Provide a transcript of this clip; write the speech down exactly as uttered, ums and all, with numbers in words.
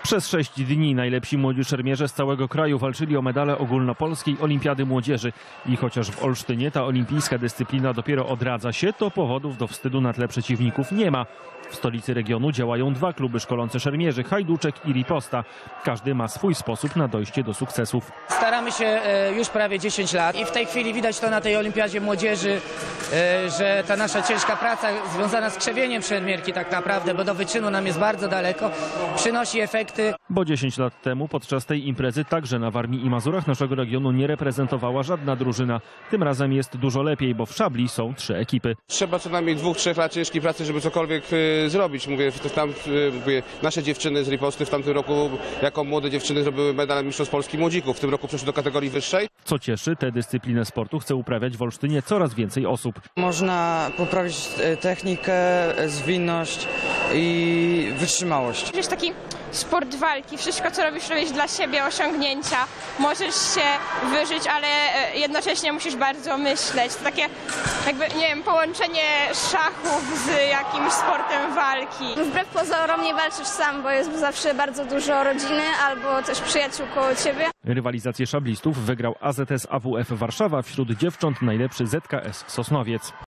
Przez sześć dni najlepsi młodzi szermierze z całego kraju walczyli o medale ogólnopolskiej Olimpiady Młodzieży. I chociaż w Olsztynie ta olimpijska dyscyplina dopiero odradza się, to powodów do wstydu na tle przeciwników nie ma. W stolicy regionu działają dwa kluby szkolące szermierzy, Hajduczek i Riposta. Każdy ma swój sposób na dojście do sukcesów. Staramy się już prawie dziesięć lat i w tej chwili widać to na tej Olimpiadzie Młodzieży, że ta nasza ciężka praca związana z krzewieniem szermierki tak naprawdę, bo do wyczynu nam jest bardzo daleko, przynosi efekty. Bo dziesięć lat temu podczas tej imprezy także na Warmii i Mazurach naszego regionu nie reprezentowała żadna drużyna. Tym razem jest dużo lepiej, bo w szabli są trzy ekipy. Trzeba co najmniej dwóch, trzech lat ciężkiej pracy, żeby cokolwiek y, zrobić. Mówię, tam, y, mówię, nasze dziewczyny z Riposty w tamtym roku jako młode dziewczyny zrobiły medal Mistrzostw Polski Młodzików. W tym roku przeszły do kategorii wyższej. Co cieszy, tę dyscyplinę sportu chce uprawiać w Olsztynie coraz więcej osób. Można poprawić technikę, zwinność i wytrzymałość. To jest taki sport walki. Wszystko, co robisz, robisz dla siebie, osiągnięcia. Możesz się wyżyć, ale jednocześnie musisz bardzo myśleć. To takie jakby, nie wiem, połączenie szachów z jakimś sportem walki. Wbrew pozorom nie walczysz sam, bo jest zawsze bardzo dużo rodziny albo też przyjaciół koło ciebie. Rywalizację szablistów wygrał A Z S A W F Warszawa, wśród dziewcząt najlepszy Z K S Sosnowiec.